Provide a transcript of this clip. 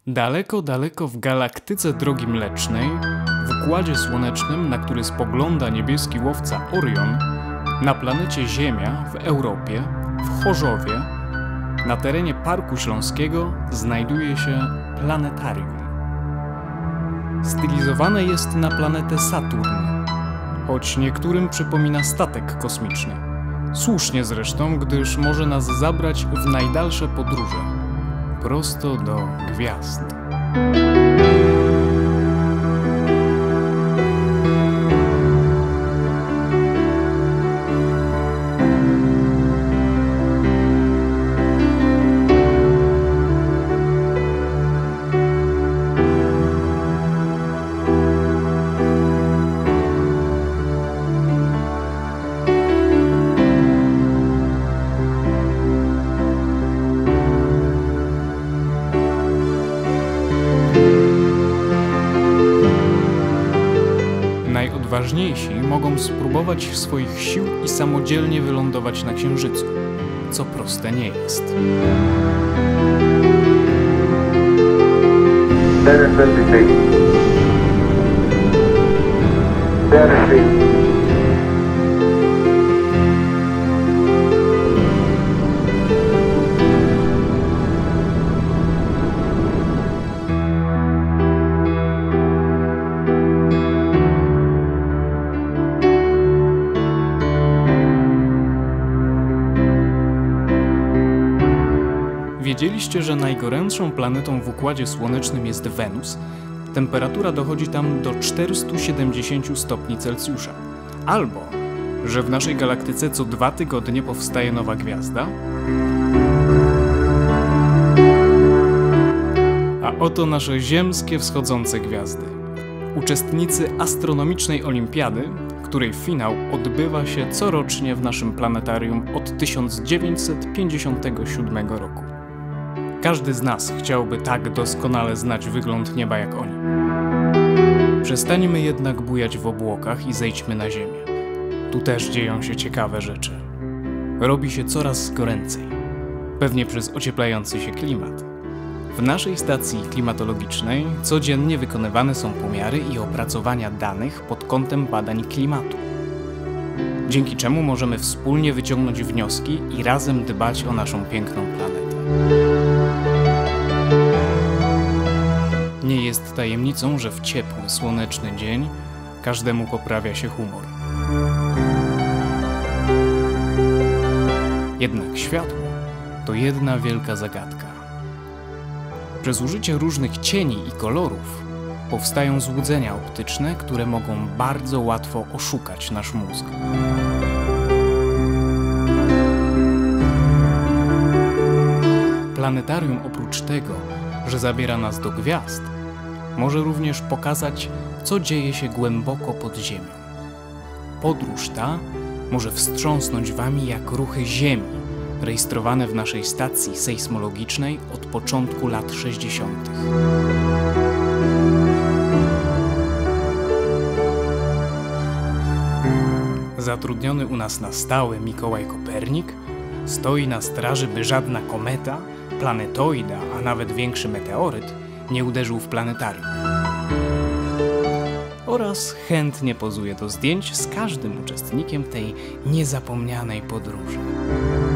Daleko, daleko w galaktyce Drogi Mlecznej, w Układzie Słonecznym, na który spogląda niebieski łowca Orion, na planecie Ziemia, w Europie, w Chorzowie, na terenie Parku Śląskiego znajduje się planetarium. Stylizowane jest na planetę Saturn, choć niektórym przypomina statek kosmiczny. Słusznie zresztą, gdyż może nas zabrać w najdalsze podróże, prosto do gwiazd. Najodważniejsi mogą spróbować swoich sił i samodzielnie wylądować na Księżycu, co proste nie jest. Wiedzieliście, że najgorętszą planetą w Układzie Słonecznym jest Wenus? Temperatura dochodzi tam do 470 stopni Celsjusza. Albo, że w naszej galaktyce co 2 tygodnie powstaje nowa gwiazda? A oto nasze ziemskie wschodzące gwiazdy. Uczestnicy astronomicznej olimpiady, której finał odbywa się corocznie w naszym planetarium od 1957 roku. Każdy z nas chciałby tak doskonale znać wygląd nieba jak oni. Przestańmy jednak bujać w obłokach i zejdźmy na ziemię. Tu też dzieją się ciekawe rzeczy. Robi się coraz goręcej. Pewnie przez ocieplający się klimat. W naszej stacji klimatologicznej codziennie wykonywane są pomiary i opracowania danych pod kątem badań klimatu. Dzięki czemu możemy wspólnie wyciągnąć wnioski i razem dbać o naszą piękną planetę. Nie jest tajemnicą, że w ciepły, słoneczny dzień każdemu poprawia się humor. Jednak światło to jedna wielka zagadka. Przez użycie różnych cieni i kolorów powstają złudzenia optyczne, które mogą bardzo łatwo oszukać nasz mózg. Planetarium oprócz tego, że zabiera nas do gwiazd, może również pokazać, co dzieje się głęboko pod ziemią. Podróż ta może wstrząsnąć wami jak ruchy Ziemi, rejestrowane w naszej stacji sejsmologicznej od początku lat 60. Zatrudniony u nas na stałe Mikołaj Kopernik stoi na straży, by żadna kometa, planetoida, a nawet większy meteoryt nie uderzył w planetarium. Oraz chętnie pozuje do zdjęć z każdym uczestnikiem tej niezapomnianej podróży.